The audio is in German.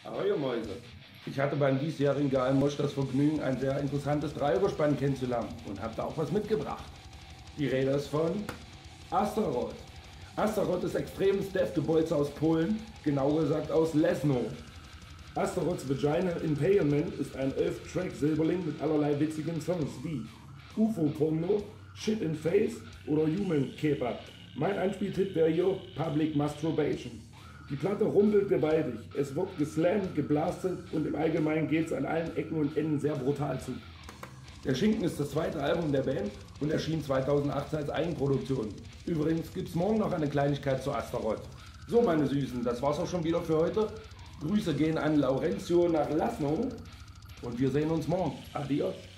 Ahoi, ihr Mäuse. Ich hatte beim diesjährigen Geheimmosch das Vergnügen, ein sehr interessantes Dreierspann kennenzulernen und habe da auch was mitgebracht. Die Rede ist von Astaroth. Astaroth ist extremes Death-Gebolze aus Polen, genauer gesagt aus Lesno. Astaroths Vagina Impalement ist ein 11-Track-Silberling mit allerlei witzigen Songs wie UFO-Porno, Shit in Face oder Human Kebab. Mein Einspieltipp wäre hier Public Masturbation. Die Platte rumpelt gewaltig, es wird geslammt, geblastet und im Allgemeinen geht es an allen Ecken und Enden sehr brutal zu. Der Schinken ist das zweite Album der Band und erschien 2018 als Eigenproduktion. Übrigens gibt es morgen noch eine Kleinigkeit zu Astaroth. So meine Süßen, das war's auch schon wieder für heute. Grüße gehen an Laurentio nach Lasno und wir sehen uns morgen. Adios.